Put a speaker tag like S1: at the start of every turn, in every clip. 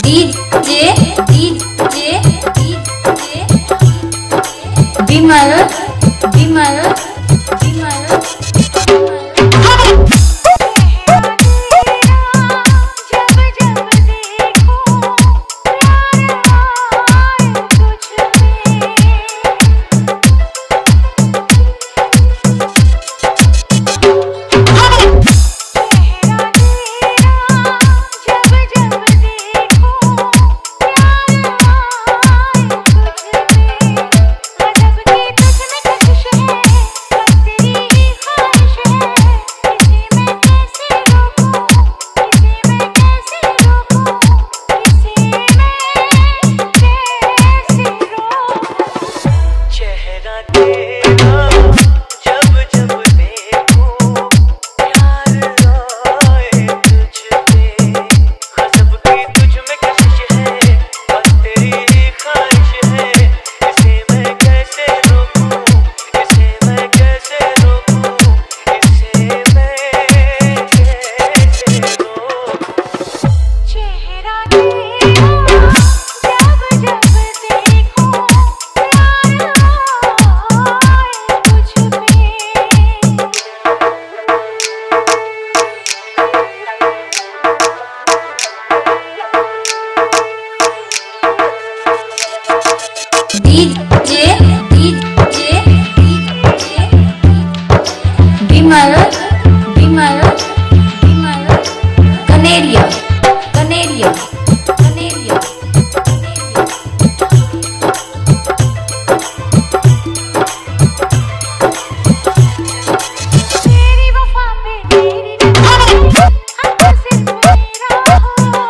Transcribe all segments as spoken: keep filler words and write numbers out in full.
S1: DJ D J D J Vimal Vimal Vimal D J D J Vimal Vimal Vimal Kaneria Kaneria Kaneria तेरी वफा पे तेरी हक सिर्फ मेरा हो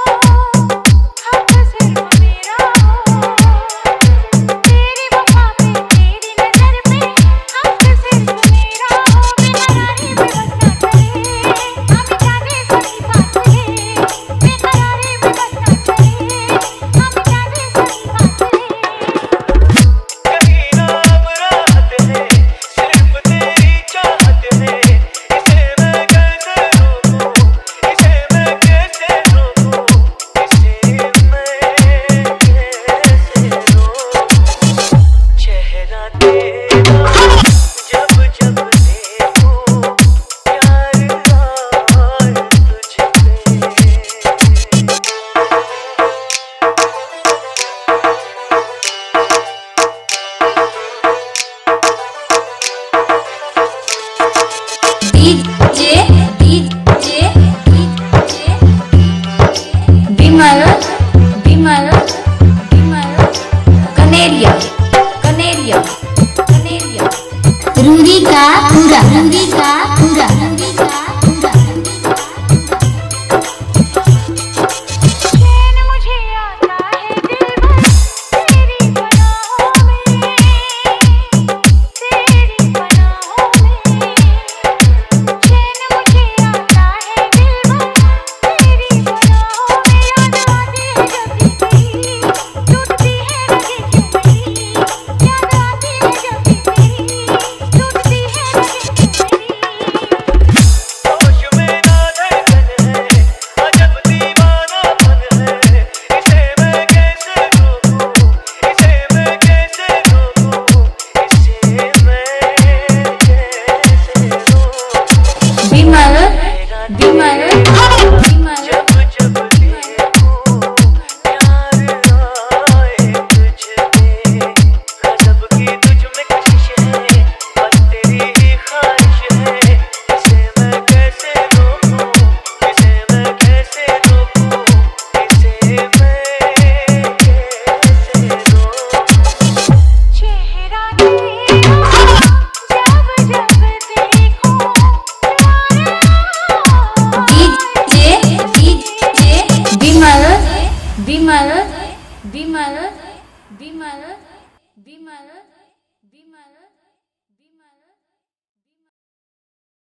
S1: हक सिर्फ मेरा हो तेरी वफा पे तेरी नजर पे हक सिर्फ मेरा हो बेकरारी में बसना करे हम जाने सही फासले बेकरारी में बसना करे हम जाने सही फासले
S2: कहीं ना अब राहत है सिर्फ तेरी चाहत है इसे मैं कैसे रोकूं इसे मैं कैसे रोकूं इसे मैं कैसे रोकूं चेहरा तेरा जब जब देखूं प्यार आए तुझ
S1: D J D J D J Vimal Vimal Vimal Kaneria Kaneria Kaneria रूरी का पूरा रूरी का पूरा रूरी का पूरा चैन मुझे आता है दिल भर तेरी पनाहों में तेरी पनाहों में चैन मुझे आता है दिल भर तेरी पनाहों में याद आती है जब भी तेरी टूटती है रगे क्यों मेरी याद आती है जब भी तेरी टूटती है रगे क्यों मेरी
S2: होश में ना धड़कन है अजब दीवानापन है इसे मैं कैसे रोकूं इसे मैं कैसे रोकूं इसे मैं कैसे रोकूं
S1: विमल विमल विमल
S2: जब जब देखूं प्यार आए तुझ पे गजब की तुझ में कशिश है बस तेरी ही ख्वाहिश है इसे मैं कैसे रोकूं इसे मैं कैसे रोकूं इसे मैं कैसे रोकूं
S1: चेहरा तेरा जब जब देखूं डीजे डीजे विमल विमल विमल विमल विमल विमल